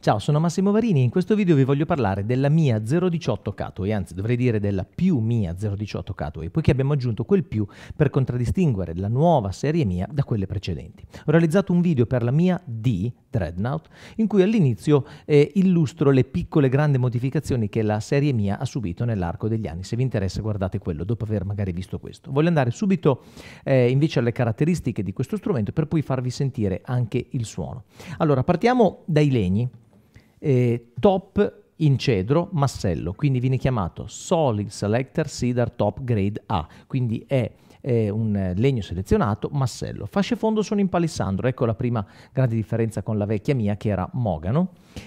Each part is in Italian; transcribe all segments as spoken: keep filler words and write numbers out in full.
Ciao, sono Massimo Varini e in questo video vi voglio parlare della Mia zero diciotto Cutaway, anzi dovrei dire della più Mia zero diciotto Cutaway, poiché abbiamo aggiunto quel più per contraddistinguere la nuova serie Mia da quelle precedenti. Ho realizzato un video per la Mia D, Dreadnought, in cui all'inizio eh, illustro le piccole grandi modificazioni che la serie Mia ha subito nell'arco degli anni. Se vi interessa guardate quello, dopo aver magari visto questo. Voglio andare subito eh, invece alle caratteristiche di questo strumento per poi farvi sentire anche il suono. Allora, partiamo dai legni. Eh, top in cedro massello, quindi viene chiamato Solid Selector Cedar Top Grade A, quindi è eh, un legno selezionato massello. Fasce fondo sono in palissandro, ecco la prima grande differenza con la vecchia Mia che era mogano,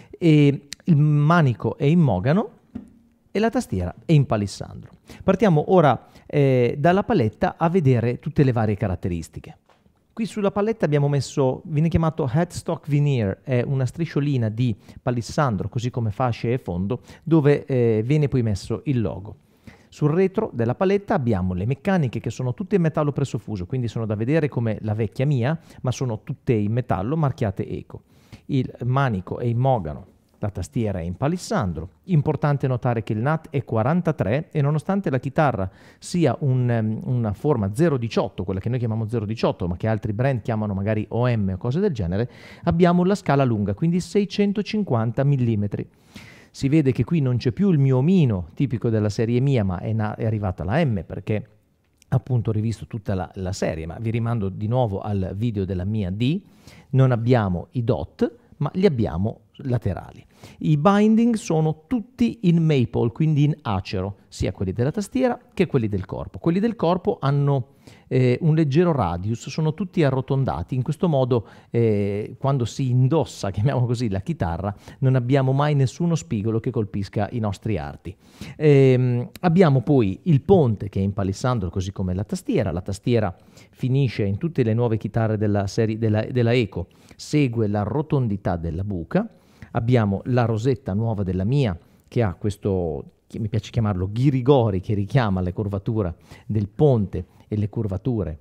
e il manico è in mogano e la tastiera è in palissandro. Partiamo ora eh, dalla paletta a vedere tutte le varie caratteristiche. Qui sulla paletta abbiamo messo, viene chiamato Headstock Veneer, è una strisciolina di palissandro, così come fasce e fondo, dove eh, viene poi messo il logo. Sul retro della paletta abbiamo le meccaniche che sono tutte in metallo presso fuso, quindi sono da vedere come la vecchia Mia, ma sono tutte in metallo marchiate Eco. Il manico è in mogano, la tastiera è in palissandro. Importante notare che il N A T è quarantatré e nonostante la chitarra sia un, una forma zero diciotto, quella che noi chiamiamo zero diciotto, ma che altri brand chiamano magari O M o cose del genere, abbiamo la scala lunga, quindi seicentocinquanta millimetri. Si vede che qui non c'è più il mio omino tipico della serie Mia, ma è, è arrivata la M perché appunto ho rivisto tutta la, la serie, ma vi rimando di nuovo al video della Mia D. Non abbiamo i dot, ma li abbiamo laterali. I binding sono tutti in maple, quindi in acero, sia quelli della tastiera che quelli del corpo. Quelli del corpo hanno eh, un leggero radius, sono tutti arrotondati. In questo modo, eh, quando si indossa, chiamiamo così, la chitarra, non abbiamo mai nessuno spigolo che colpisca i nostri arti. Eh, abbiamo poi il ponte che è in palissandro, così come la tastiera. La tastiera finisce in tutte le nuove chitarre della serie della, della Eco, segue la rotondità della buca. Abbiamo la rosetta nuova della Mia che ha questo, che mi piace chiamarlo ghirigori, che richiama le curvature del ponte e le curvature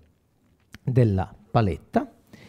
della paletta.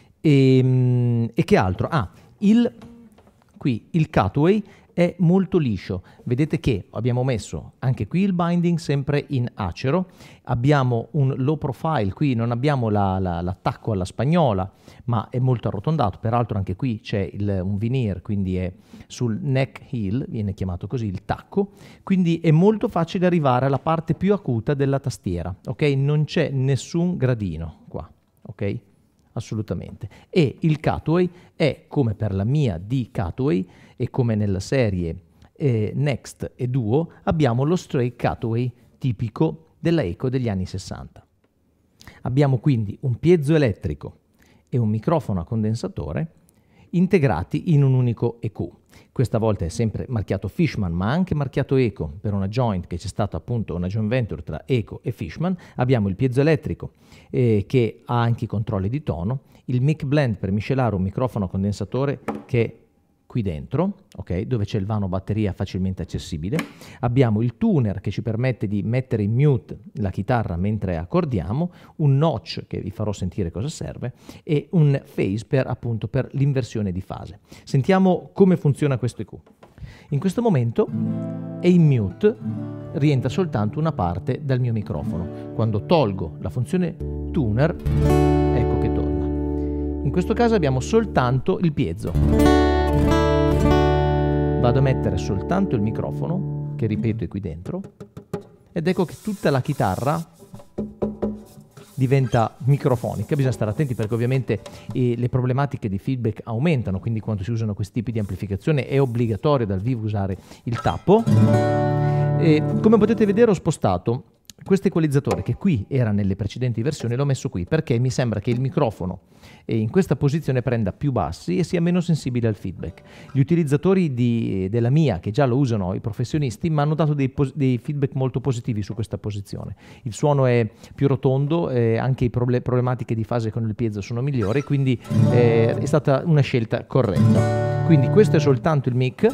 E, e che altro? Ah, il, qui il Cutaway è molto liscio. Vedete che abbiamo messo anche qui il binding sempre in acero, abbiamo un low profile, qui non abbiamo la, la, l'attacco alla spagnola, ma è molto arrotondato. Peraltro anche qui c'è il, un veneer, quindi è sul neck heel, viene chiamato così il tacco, quindi è molto facile arrivare alla parte più acuta della tastiera, ok? Non c'è nessun gradino qua, ok? Assolutamente. E il Cutaway è come per la Mia D Cutaway e come nella serie eh, Next e Duo abbiamo lo straight Cutaway tipico della Eco degli anni sessanta. Abbiamo quindi un piezoelettrico e un microfono a condensatore integrati in un unico E Q. Questa volta è sempre marchiato Fishman, ma anche marchiato Eco per una joint che c'è stata appunto una joint venture tra Eco e Fishman. Abbiamo il piezoelettrico eh, che ha anche i controlli di tono, il mic blend per miscelare un microfono a condensatore che è qui dentro, ok, dove c'è il vano batteria facilmente accessibile. Abbiamo il tuner che ci permette di mettere in mute la chitarra mentre accordiamo, un notch che vi farò sentire cosa serve e un phase per appunto per l'inversione di fase. Sentiamo come funziona questo E Q. In questo momento è in mute, rientra soltanto una parte dal mio microfono. Quando tolgo la funzione tuner, ecco che torna. In questo caso abbiamo soltanto il piezo. Vado a mettere soltanto il microfono, che ripeto è qui dentro, ed ecco che tutta la chitarra diventa microfonica. Bisogna stare attenti perché ovviamente eh, le problematiche di feedback aumentano, quindi quando si usano questi tipi di amplificazione è obbligatorio dal vivo usare il tappo. E, come potete vedere ho spostato questo equalizzatore che qui era nelle precedenti versioni, l'ho messo qui perché mi sembra che il microfono in questa posizione prenda più bassi e sia meno sensibile al feedback. Gli utilizzatori di, della Mia, che già lo usano i professionisti, mi hanno dato dei, dei feedback molto positivi su questa posizione. Il suono è più rotondo, eh, anche le proble problematiche di fase con il piezo sono migliori, quindi eh, è stata una scelta corretta. Quindi questo è soltanto il mic,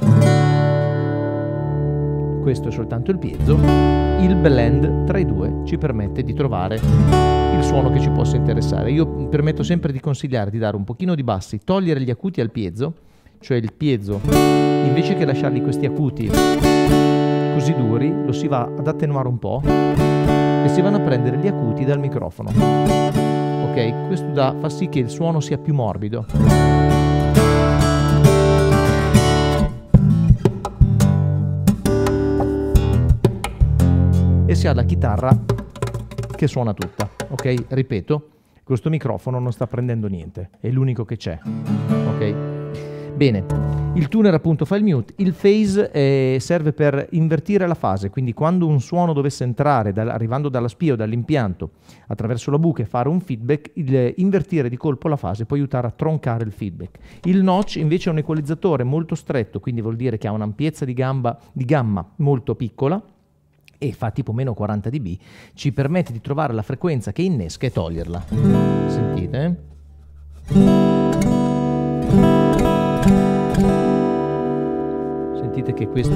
questo è soltanto il piezo. Il blend tra i due ci permette di trovare il suono che ci possa interessare. Io permetto sempre di consigliare di dare un pochino di bassi, togliere gli acuti al piezo, cioè il piezo, invece che lasciargli questi acuti così duri, lo si va ad attenuare un po' e si vanno a prendere gli acuti dal microfono. Ok, questo da, fa sì che il suono sia più morbido. E si ha la chitarra che suona tutta. Ok, ripeto, questo microfono non sta prendendo niente, è l'unico che c'è. Ok? Bene, il tuner appunto fa il mute, il phase eh, serve per invertire la fase, quindi quando un suono dovesse entrare dal, arrivando dalla spia o dall'impianto attraverso la buca e fare un feedback, il, invertire di colpo la fase può aiutare a troncare il feedback. Il notch invece è un equalizzatore molto stretto, quindi vuol dire che ha un'ampiezza di, gamba, di gamma molto piccola e fa tipo meno quaranta decibel, ci permette di trovare la frequenza che innesca e toglierla. Sentite? Sentite che questo,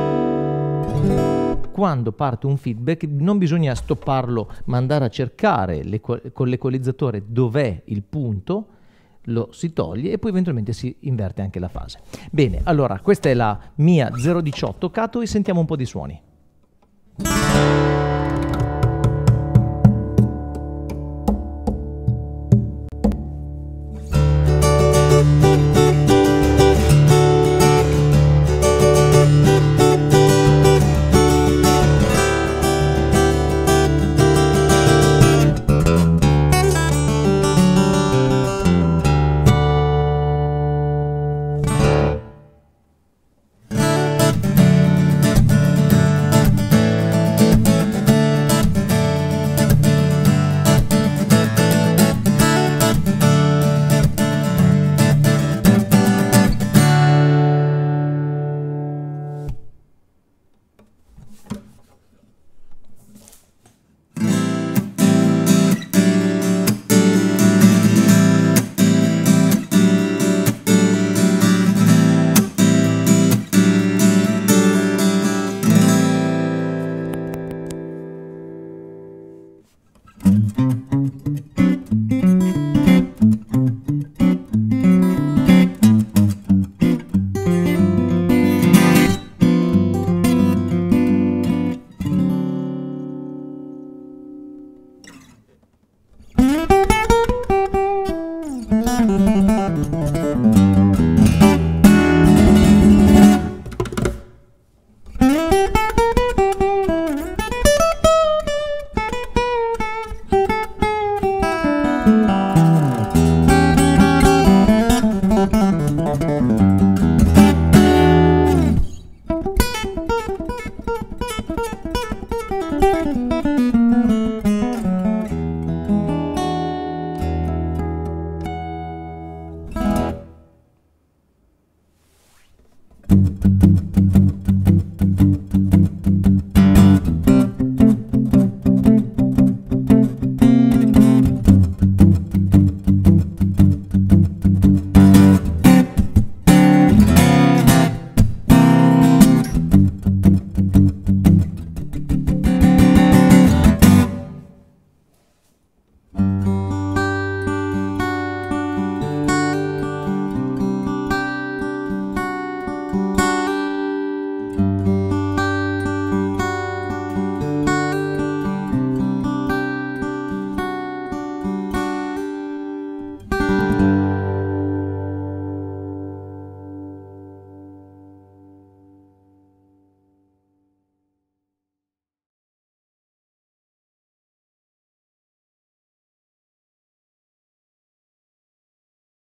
quando parte un feedback, non bisogna stopparlo, ma andare a cercare con l'equalizzatore dov'è il punto, lo si toglie e poi eventualmente si inverte anche la fase. Bene, allora questa è la mia zero diciotto Cato e sentiamo un po' di suoni.